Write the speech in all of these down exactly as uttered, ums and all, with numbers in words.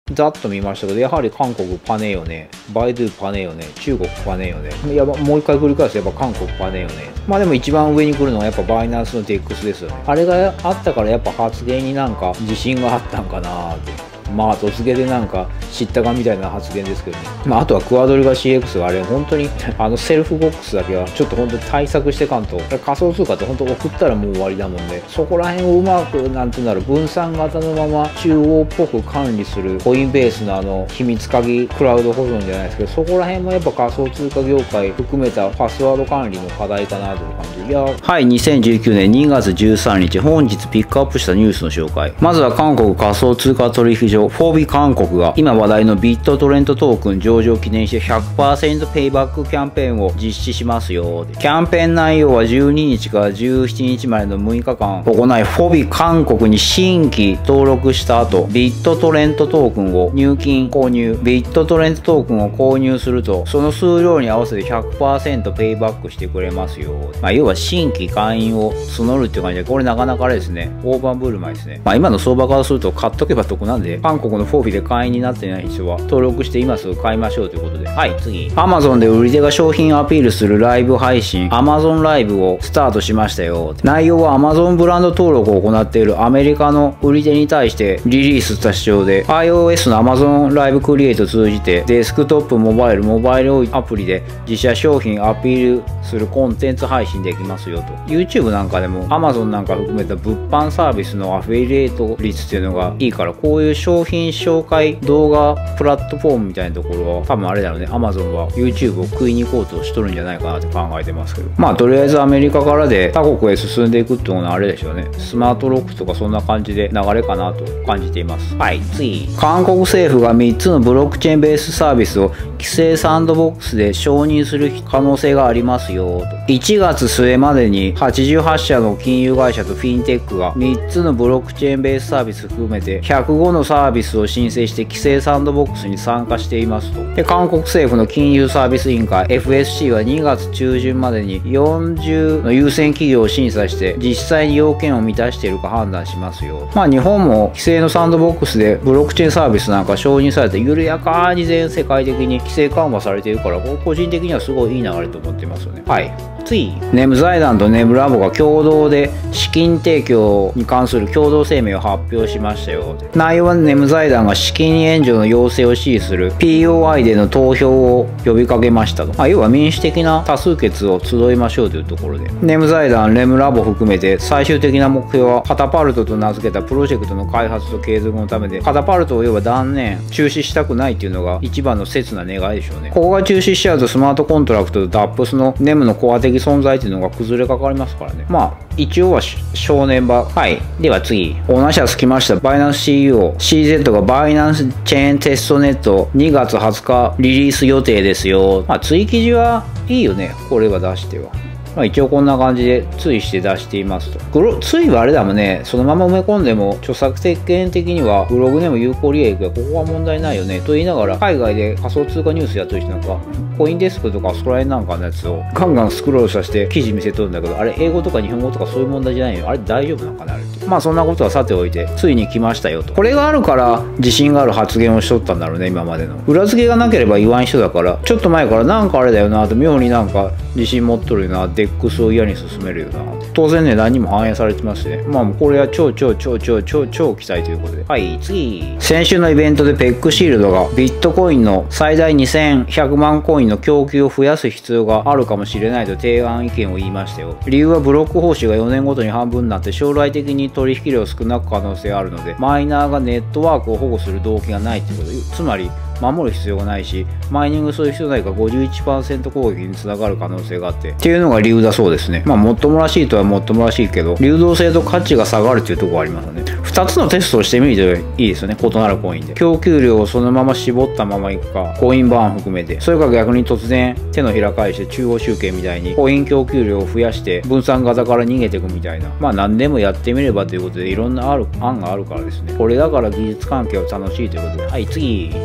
ざっと見ましたけど、やはり韓国パネよね、バイドゥパネよね、中国パネよね、やばもう一回繰り返すとやっぱ韓国パネよね。まあでも一番上に来るのはやっぱバイナンスの デックス ですよね。あれがあったからやっぱ発言になんか自信があったんかなーって。まあ、突げでなんか知ったかみたいな発言ですけどね。まあ、あとはクワドルガ シーエックス があれ、本当にあのセルフボックスだけはちょっと本当に対策してかんと、仮想通貨って本当送ったらもう終わりだもんで、そこら辺をうまく、なんていうんだろう、分散型のまま中央っぽく管理するコインベースのあの秘密鍵クラウド保存じゃないですけど、そこら辺もやっぱ仮想通貨業界含めたパスワード管理の課題かなという感じ。いや、はい、にせんじゅうきゅうねんにがつじゅうさんにち、本日ピックアップしたニュースの紹介。まずは韓国仮想通貨取引所フォービ韓国が今話題のビットトレンドトークン上場を記念して ひゃくパーセント ペイバックキャンペーンを実施しますよ。キャンペーン内容はじゅうににちからじゅうしちにちまでのむいかかん行い、フォビ韓国に新規登録した後、ビットトレンドトークンを入金購入、ビットトレンドトークンを購入すると、その数量に合わせて ひゃくパーセント ペイバックしてくれますよ。まあ、要は新規会員を募るっていう感じで、これなかなかあれですね、大盤振る舞いですね。まあ、今の相場からすると買っとけば得なんで、韓国のフォビで会員になってない人は登録して今すぐ買いましょうということで。はい、次。Amazon で売り手が商品アピールするライブ配信 Amazon ライブをスタートしましたよ。内容は Amazon ブランド登録を行っているアメリカの売り手に対してリリースした仕様で、 iOS の Amazon ライブクリエイトを通じてデスクトップ、モバイル、モバイルアプリで自社商品アピールするコンテンツ配信できますよと。 YouTube なんかでも Amazon なんか含めた物販サービスのアフィリエイト率っていうのがいいから、こういう商品紹介動画プラットフォームみたいなところは多分あれだろうね、 Amazon は YouTube を食いに行こうとしとるんじゃないかなって考えてますけど、まあとりあえずアメリカからで他国へ進んでいくっていうのはあれでしょうね。スマートロックとかそんな感じで流れかなと感じています。はい、次。韓国政府がみっつのブロックチェーンベースサービスを規制サンドボックスで承認する可能性がありますよと。いちがつすえまでにはちじゅうはっしゃの金融会社とフィンテックがみっつのブロックチェーンベースサービス含めてひゃくごのサービスを申請して規制サンドボックスに参加していますと。で、韓国政府の金融サービス委員会 エフエスシー はにがつちゅうじゅんまでによんじゅうの優先企業を審査して実際に要件を満たしているか判断しますよ。まあ日本も規制のサンドボックスでブロックチェーンサービスなんか承認されて緩やかに全世界的に規制緩和されているから、個人的にはすごいいい流れと思ってますよね。はい、次。ネム財団とネムラボが共同で資金提供に関する共同声明を発表しましたよ。内容はネム財団が資金援助の要請を支持する ピーオーアイ での投票を呼びかけましたと。まあ、要は民主的な多数決を集いましょうというところで、ネム財団、ネムラボ含めて最終的な目標はカタパルトと名付けたプロジェクトの開発と継続のためで、カタパルトを要は断念、中止したくないっていうのが一番の切な願いでしょうね。ここが中止しちゃうとスマートコントラクトと ダップス のネムのコア的存在っていうのが崩れかかりますからね。まあ一応は正念場。はい。では次。オーナー社つきました。バイナンス シーイーオー、シーゼット がバイナンスチェーンテストネットにがつはつかリリース予定ですよ。まあ、追記事はいいよね。これは出しては。まあ、一応こんな感じで追して出していますと。グロ追はあれだもんね、そのまま埋め込んでも著作権的にはブログでも有効利益がここは問題ないよねと言いながら、海外で仮想通貨ニュースやってる人なんかコインデスクとかそこら辺なんかのやつをガンガンスクロールさせて記事見せとるんだけど、あれ英語とか日本語とかそういう問題じゃないよ。あれ大丈夫なんかなあれって。まあそんなことはさておいて、ついに来ましたよと。これがあるから自信がある発言をしとったんだろうね、今までの。裏付けがなければ言わん人だから、ちょっと前からなんかあれだよなと、妙になんか自信持っとるよな、デックスを嫌に進めるよな。当然ね、何も反映されてますね。まあこれは超超超超超超期待ということで。はい、次。先週のイベントでペックシールドがビットコインの最大にせんひゃくまんコインの供給を増やす必要があるかもしれないと提案意見を言いましたよ。理由はブロック報酬がよねんごとに半分になって将来的に取引量少なく可能性があるので、マイナーがネットワークを保護する動機がないってこと。つまり守る必要がないし、マイニングする必要ないから ごじゅういちパーセント 攻撃につながる可能性があってっていうのが理由だそうですね。まあもっともらしいとはもっともらしいけど、流動性と価値が下がるっていうところがありますよね。ふたつのテストをしてみるといいですよね。異なるコインで供給量をそのまま絞ったままいくか、コインバーン含めて、それか逆に突然手のひら返して中央集計みたいにコイン供給量を増やして分散型から逃げていくみたいな、まあ何でもやってみればということで、いろんなある案があるからですね。これだから技術関係は楽しいということで。はい、次。動画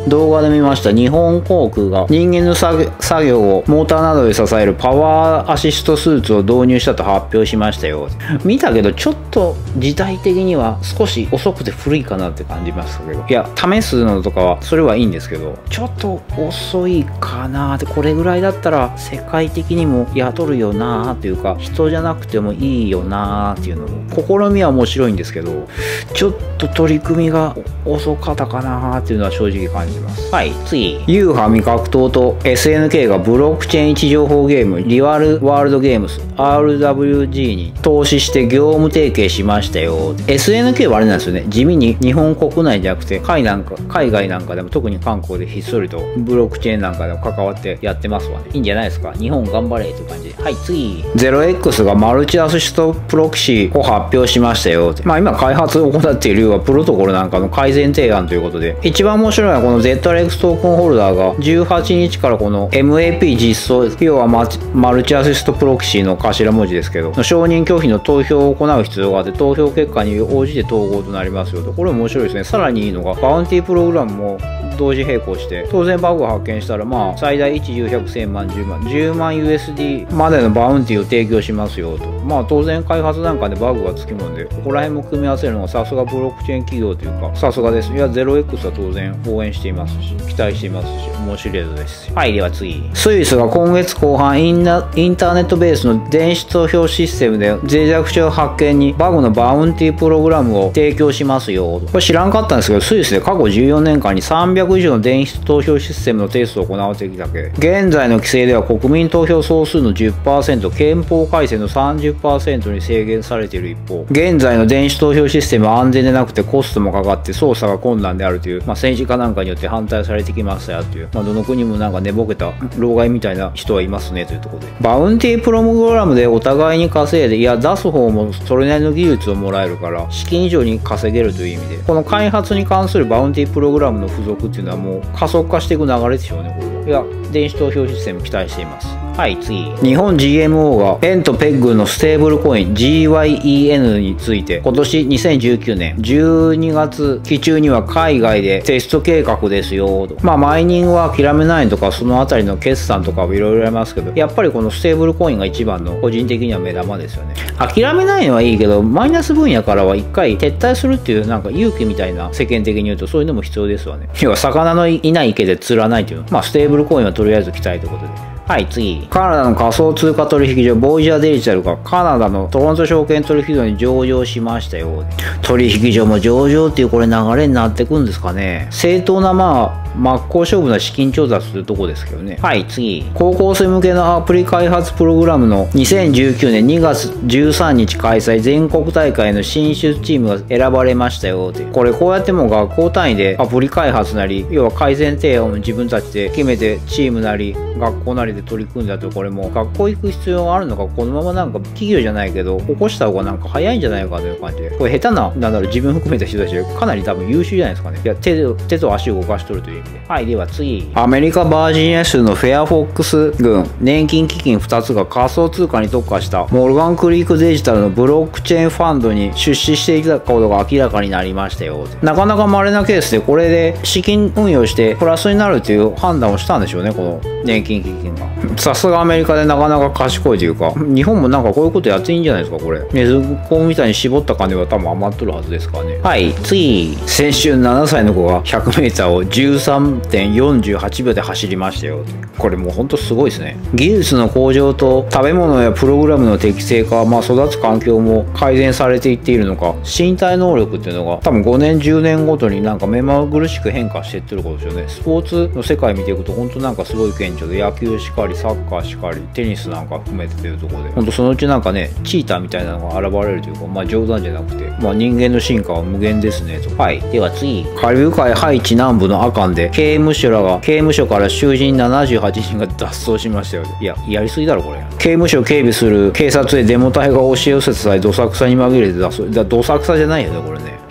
で見ました。日本航空が人間の作業をモーターなどで支えるパワーアシストスーツを導入したと発表しましたよ。見たけどちょっと時代的には少し遅くて古いかなって感じましたけど、いや試すのとかはそれはいいんですけど、ちょっと遅いかなって。これぐらいだったら世界的にも雇るよなーっていうか、人じゃなくてもいいよなーっていうのを、試みは面白いんですけど、ちょっと取り組みが遅かったかなーっていうのは正直感じます。はい、次。ユーハ味覚糖と エスエヌケー がブロックチェーン位置情報ゲームリアルワールドゲームス アールダブリュージー に投資して業務提携しましたよ。 エスエヌケー はあれなんですよね、地味に日本国内じゃなくて海なんか海外なんかでも、特に韓国でひっそりとブロックチェーンなんかでも関わってやってますわね。いいんじゃないですか、日本頑張れという感じで。はい、次。 ゼロエックス がマルチアシストプロキシを発表しましたよ。まあ今開発を行っている理由はプロトコルなんかの改善提案ということで、一番面白いのはこの ゼットアールエックス トークンホルダーがじゅうはちにちからこの エムエーピー 実装、要はママルチアシストプロキシの頭文字ですけど、承認拒否の投票を行う必要があって、投票結果に応じて統合となりますよと。これ面白いですね。さらにいいのがバウンティープログラムも同時並行して、当然バグを発見したら、まあ最大いち、じゅう、ひゃく、せんまん、じゅうまん、じゅうまん ユーエスディー までのバウンティーを提供しますよと。まあ当然開発段階でバグがつきもんで、ここら辺も組み合わせるのがさすがブロックチェーン企業というか、さすがです。いや ゼロエックス は当然応援していますし、期待していますし、面白いですし。はい、では次。スイスが今月後半インナインターネットベースの電子投票システムで脆弱性を発見にバグのバウンティープログラムを提供しますよ。これ知らんかったんですけど、スイスで過去じゅうよねんかんにさんびゃく以上の電子投票システムのテストを行ってきたけ、現在の規制では国民投票総数の じゅっパーセント、憲法改正の さんじゅっパーセント に制限されている一方、現在の電子投票システムは安全でなくてコストもかかって操作が困難であるという、まあ、政治家なんかによって反対されてきましたよという、まあ、どの国もなんか寝ぼけた老害みたいな人はいますねというところで、バウンティープログラムでお互いに稼いで、いや出す方もそれなりの技術をもらえるから資金以上に稼げるという意味で、この開発に関するバウンティープログラムの付属っていうのはもう加速化していく流れでしょうね、これは。いや電子投票システム期待しています。はい、次。日本 ジーエムオー が円とペッグのステーブルコイン ジーワイイーエヌ について、今年にせんじゅうきゅうねんじゅうにがつ期中には海外でテスト計画ですよと。まあマイニングは諦めないとかそのあたりの決算とかもいろいろありますけど、やっぱりこのステーブルコインが一番の個人的には目玉ですよね。諦めないのはいいけど、マイナス分野からは一回撤退するっていうなんか勇気みたいな、世間的に言うとそういうのも必要ですわね。要は魚のいない池で釣らないっていうの。まあステーブルコインはとりあえず期待ということで。はい、次。カナダの仮想通貨取引所ボイジャーデジタルがカナダのトロント証券取引所に上場しましたよ。取引所も上場っていうこれ流れになってくんですかね。正当なまあ真っ向勝負な資金調達するとこですけどね。はい、次。高校生向けのアプリ開発プログラムのにせんじゅうきゅうねんにがつじゅうさんにち開催全国大会の進出チームが選ばれましたよって。これこうやってもう学校単位でアプリ開発なり、要は改善提案を自分たちで決めてチームなり学校なりで取り組んだと、これもう学校行く必要があるのか、このままなんか企業じゃないけど起こした方がなんか早いんじゃないかという感じで、これ下手な、なんだろう、自分含めた人たちでかなり多分優秀じゃないですかね。いや 手, 手と足を動かしとるという意味で。はい、では次。アメリカバージニア州のフェアフォックス郡年金基金ふたつが仮想通貨に特化したモルガンクリークデジタルのブロックチェーンファンドに出資していたことが明らかになりましたよ。なかなか稀なケースで、これで資金運用してプラスになるという判断をしたんでしょうね、この年金基金が。さすがアメリカでなかなか賢いというか、日本もなんかこういうことやっていいんじゃないですか、これ。ネズコみたいに絞った金は多分余っとるはずですからね。はい、次。先週ななさいの子が ひゃくメーター を じゅうさんてんよんじゅうはちびょうで走りましたよ。これもうほんとすごいですね。技術の向上と食べ物やプログラムの適正化、まあ育つ環境も改善されていっているのか、身体能力っていうのが多分ごねんじゅうねんごとになんか目まぐるしく変化していってることですよね。スポーツの世界見ていくと本当なんかすごい顕著で、野球しかりサッカーしかりテニスなんか含めてというところで、本当そのうちなんかねチーターみたいなのが現れるというか、まあ冗談じゃなくて、まあ人間の進化は無限ですねと。はい、では次。カリブ海ハイチ南部のアカンで刑務所らが刑務所から囚人ななじゅうはちにんが脱走しましたよ。いややりすぎだろこれ。刑務所を警備する警察でデモ隊が押し寄せた際どさくさに紛れて脱走。だどさくさじゃないよねこれね。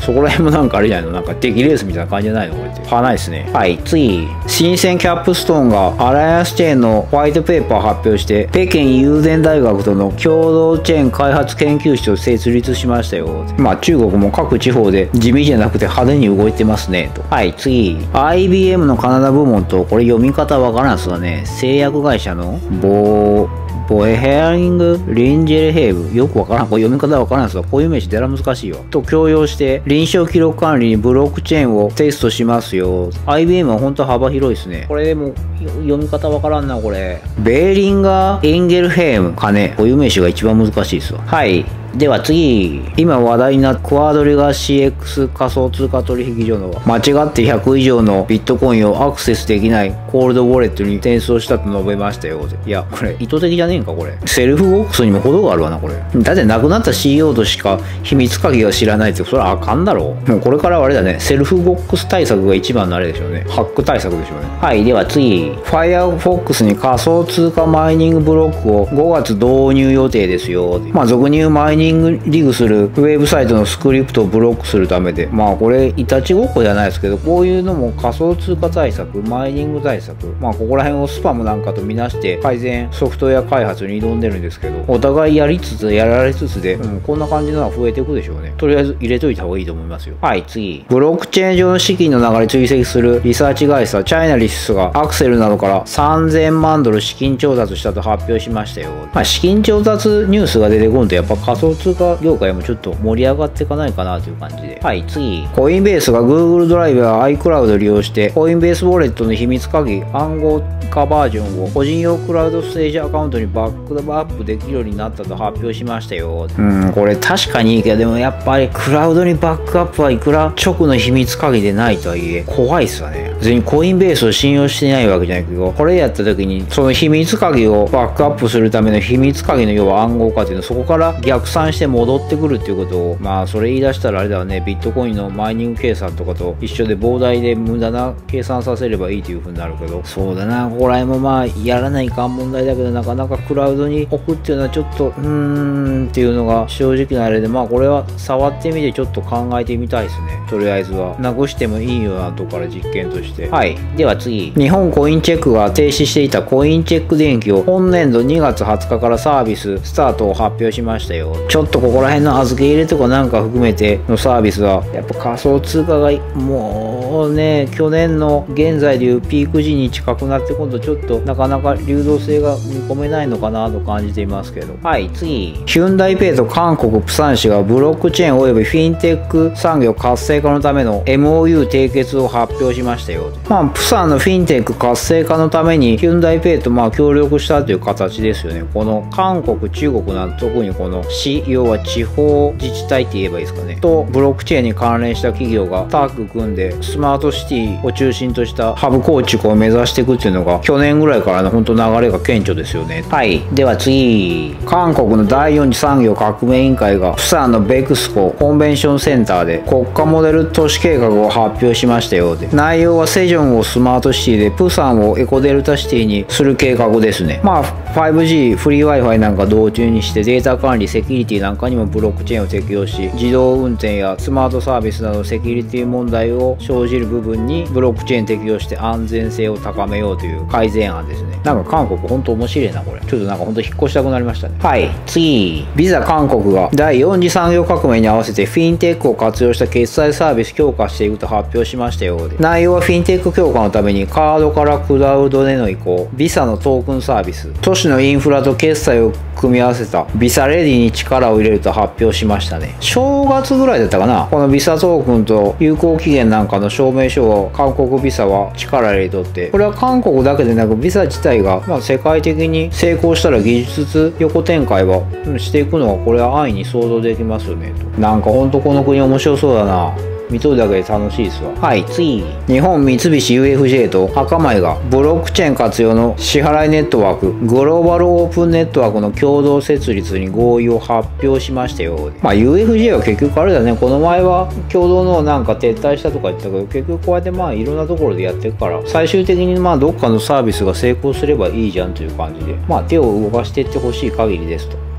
そこら辺もなんかあれじゃないの、なんか出来レースみたいな感じじゃないのこれって。はないですね。はい、次。新鮮キャップストーンがアライアンスチェーンのホワイトペーパー発表して、北京友禅大学との共同チェーン開発研究室を設立しましたよ。まあ中国も各地方で地味じゃなくて派手に動いてますねと。はい、次。アイビーエム のカナダ部門と、これ読み方わからんすわね。製薬会社のボー、ボエヘアリング・リンジェルヘイブ。よくわからん。これ読み方わからんすわ。こういう名詞出ら難しいよ。と強要して、臨床記録管理にブロックチェーンをテストしますよ。アイビーエム は本当幅広いですね。これでも、読み方わからんな、これ。ベーリンガー・エンゲルヘイム。金。こういう名詞が一番難しいですわ。はい。では次、今話題になったクワドリガ シーエックス 仮想通貨取引所の間違ってひゃく以上のビットコインをアクセスできないコールドウォレットに転送したと述べましたよ。いや、これ意図的じゃねえんか、これ。セルフボックスにも程があるわな、これ。だって亡くなった シーイーオー としか秘密鍵が知らないって、それはあかんだろう。もうこれからはあれだね、セルフボックス対策が一番のあれでしょうね。ハック対策でしょうね。はい、では次、Firefox に仮想通貨マイニングブロックをごがつ導入予定ですよ。まあ、俗に言うマイニングリグするウェブサイトのスクリプトをブロックするためで、まあこれいたちごっこじゃないですけど、こういうのも仮想通貨対策、マイニング対策、まあここら辺をスパムなんかとみなして改善ソフトウェア開発に挑んでるんですけど、お互いやりつつやられつつで、うん、こんな感じのは増えていくでしょうね。とりあえず入れといた方がいいと思いますよ。はい、次。ブロックチェーン上の資金の流れ追跡するリサーチ会社チャイナリスがアクセルなどからさんぜんまんドル資金調達したと発表しましたよ。まあ資金調達ニュースが出てこんとやっぱ仮想通貨業界もちょっと盛り上がっていかないかなという感じで。はい、次。コインベースが Google ドライブや iCloud を利用して、コインベースウォレットの秘密鍵、暗号化バージョンを個人用クラウドステージアカウントにバックアップできるようになったと発表しましたよ。うん、これ確かにいいけど、でもやっぱりクラウドにバックアップはいくら直の秘密鍵でないとはいえ、怖いっすよね。別にコインベースを信用してないわけじゃないけど、これやった時に、その秘密鍵をバックアップするための秘密鍵の要は暗号化っていうの、そこから逆算して戻ってくるっていうことを、まあそれ言い出したらあれだわね、ビットコインのマイニング計算とかと一緒で膨大で無駄な計算させればいいという風になるけど、そうだな、ここら辺もまあやらないかん問題だけど、なかなかクラウドに置くっていうのはちょっとうーんっていうのが正直なあれで、まあこれは触ってみてちょっと考えてみたいですね。とりあえずはなくしてもいいようなとこから実験として。はい、では次。日本コインチェックが停止していたコインチェック電気を本年度にがつはつかからサービススタートを発表しましたよ。ちょっとここら辺の預け入れとかなんか含めてのサービスはやっぱ仮想通貨がもうね、去年の現在でいうピーク時に近くなって今度ちょっとなかなか流動性が見込めないのかなと感じていますけど。はい、次。ヒュンダイペイと韓国プサン市がブロックチェーン及びフィンテック産業活性化のための エムオーユー 締結を発表しましたよ。まあプサンのフィンテック活性化のためにヒュンダイペイとまあ協力したという形ですよね。この韓国中国なんて特にこの市、要は地方自治体って言えばいいですかね、とブロックチェーンに関連した企業がタッグ組んでスマートシティを中心としたハブ構築を目指していくっていうのが去年ぐらいからの本当流れが顕著ですよね。はい、では次。韓国のだいよん次産業革命委員会がプサンのベクスココンベンションセンターで国家モデル都市計画を発表しましたようで、内容はセジョンをスマートシティでプサンをエコデルタシティにする計画ですね。まあ ファイブジー フリー Wi-Fi なんか導入にしてデータ管理セキュリティなんかにもブロックチェーンを適用し、自動運転やスマートサービスなどセキュリティ問題を生じる部分にブロックチェーン適用して安全性を高めようという改善案ですね。なんか韓国ほんと面白いなこれ。ちょっとなんかほんと引っ越したくなりましたね。はい、次。ビザ韓国がだいよん次産業革命に合わせてフィンテックを活用した決済サービス強化していくと発表しましたようで、内容はフィンテック強化のためにカードからクラウドでの移行、ビザのトークンサービス、都市のインフラと決済を組み合わせたビザレディに力を入れると発表しましたね。正月ぐらいだったかな、このビザトークンと有効期限なんかの証明書を韓国ビザは力入れとって、これは韓国だけでなくビザ自体が、まあ、世界的に成功したら技術横展開はしていくのはこれは安易に想像できますよねと。なんかほんとこの国面白そうだな。見とるだけで楽しいですわ。はい、次。日本三菱 ユーエフジェー と赤米がブロックチェーン活用の支払いネットワークグローバルオープンネットワークの共同設立に合意を発表しましたよ。まあ ユーエフジェー は結局あれだね、この前は共同のなんか撤退したとか言ったけど、結局こうやってまあいろんなところでやってるから、最終的にまあどっかのサービスが成功すればいいじゃんという感じで、まあ手を動かしていってほしい限りですと。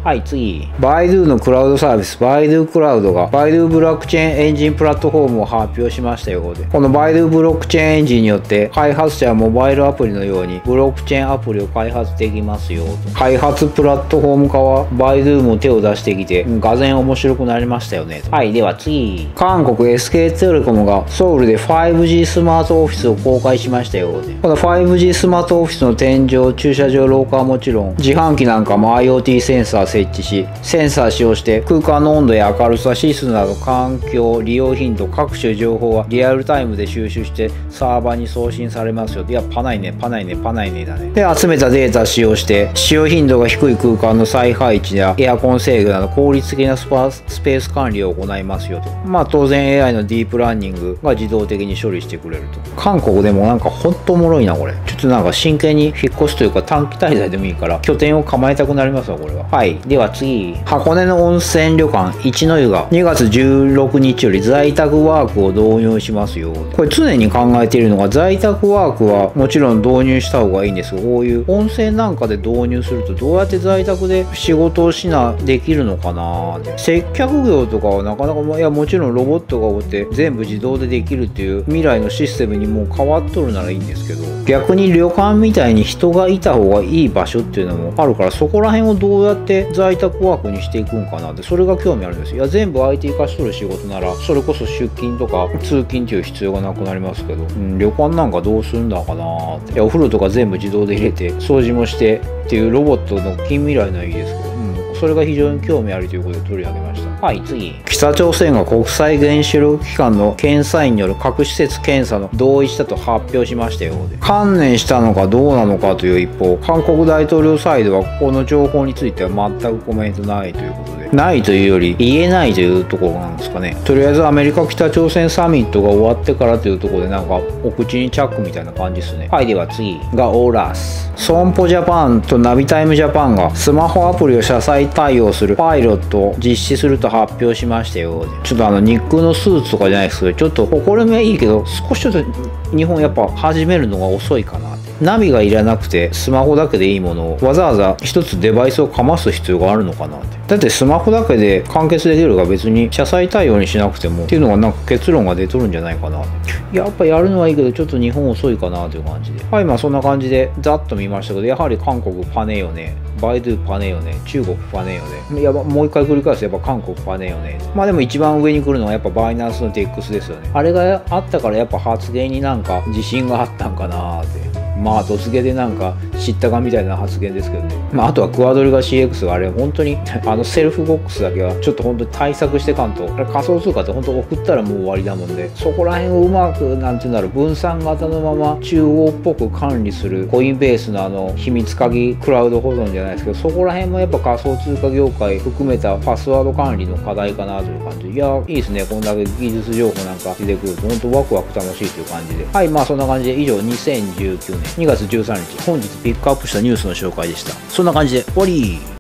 はい、次。バイドゥのクラウドサービス、バイドゥクラウドが、バイドゥブロックチェーンエンジンプラットフォームを発表しましたようで。このバイドゥブロックチェーンエンジンによって、開発者はモバイルアプリのように、ブロックチェーンアプリを開発できますよと。開発プラットフォーム化は、バイドゥも手を出してきて、がぜん面白くなりましたよねと。はい、では次。韓国 エスケー テレコムが、ソウルで ファイブジー スマートオフィスを公開しましたようで。この ファイブジー スマートオフィスの天井、駐車場、廊下はもちろん、自販機なんかも IoT センサー設置し、センサー使用して空間の温度や明るさ、指数など環境、利用頻度、各種情報はリアルタイムで収集してサーバーに送信されますよ。いや、パないね、パないね、パないねだね。で、集めたデータを使用して、使用頻度が低い空間の再配置やエアコン制御など効率的なスパスペース管理を行いますよと。まあ当然 エーアイ のディープラーニングが自動的に処理してくれると。韓国でもなんかほんとおもろいな、これ。ちょっとなんか真剣に引っ越すというか短期滞在でもいいから拠点を構えたくなりますわ、これは。はい。では次。箱根の温泉旅館一の湯がにがつじゅうろくにちより在宅ワークを導入しますよ。これ常に考えているのが在宅ワークはもちろん導入した方がいいんですが、こういう温泉なんかで導入するとどうやって在宅で仕事をしなできるのかなって。接客業とかはなかなか、いやもちろんロボットがおって全部自動でできるっていう未来のシステムにもう変わっとるならいいんですけど、逆に旅館みたいに人がいた方がいい場所っていうのもあるから、そこら辺をどうやって在宅ワークにしていくんかなって、それが興味あるんですよ。いや全部 アイティー 化しとる仕事ならそれこそ出勤とか通勤っていう必要がなくなりますけど、うん、旅館なんかどうするんだかなーって。いやお風呂とか全部自動で入れて掃除もしてっていうロボットの近未来のいいですけど、うん、それが非常に興味あるということで取り上げました。はい、次。北朝鮮が国際原子力機関の検査員による核施設検査の同意したと発表しましたようで。観念したのかどうなのかという一方、韓国大統領サイドはこの情報については全くコメントないということで、ないというより言えないというところなんですかね。とりあえずアメリカ北朝鮮サミットが終わってからというところでなんかお口にチャックみたいな感じですね。はい、では次がオーラス。損保ジャパンとナビタイムジャパンがスマホアプリを車載対応するパイロットを実施すると発表しましたよ。ちょっとあの日空のスーツとかじゃないですけど、ちょっとこれもいいけど少しちょっと日本やっぱ始めるのが遅いかなって。ナビがいらなくてスマホだけでいいものをわざわざ一つデバイスをかます必要があるのかなって。だってスマホだけで完結できるが別に車載対応にしなくてもっていうのがなんか結論が出とるんじゃないかな。やっぱやるのはいいけどちょっと日本遅いかなという感じで。はい、まあそんな感じでざっと見ましたけど、やはり韓国パネよね、バイドゥパネよね、中国パネよね。やっぱもう一回繰り返すとやっぱ韓国パネよね。まあでも一番上に来るのはやっぱバイナンスの ディーエックス ですよね。あれがあったからやっぱ発言になんか自信があったんかなって。まあ、どつげでなんか知ったかみたいな発言ですけどね。まあ、あとはクワドルが シーエックス があれ、本当にあのセルフボックスだけはちょっと本当に対策してかんと、あれ仮想通貨って本当送ったらもう終わりだもんで、そこら辺をうまく、なんていうんだろう、分散型のまま中央っぽく管理するコインベースのあの秘密鍵クラウド保存じゃないですけど、そこら辺もやっぱ仮想通貨業界含めたパスワード管理の課題かなという感じで、いや、いいですね。こんだけ技術情報なんか出てくると、本当ワクワク楽しいという感じで。はい、まあそんな感じで以上にせんじゅうきゅうねんにがつじゅうさんにち本日ピックアップしたニュースの紹介でした。そんな感じで終わり。